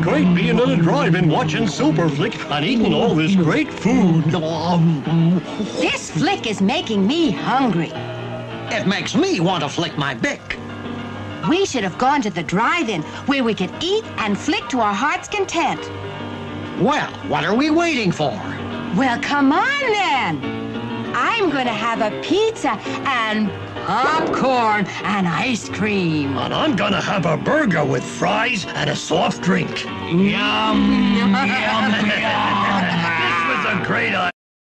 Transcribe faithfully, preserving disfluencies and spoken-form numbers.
great being at a drive-in watching Super Flick and eating all this great food. This flick is making me hungry. It makes me want to flick my bick. We should have gone to the drive-in where we could eat and flick to our heart's content. Well, what are we waiting for? Well, come on then. I'm going to have a pizza and popcorn and ice cream. And I'm gonna have a burger with fries and a soft drink. Yum, yum, yum. This was a great idea.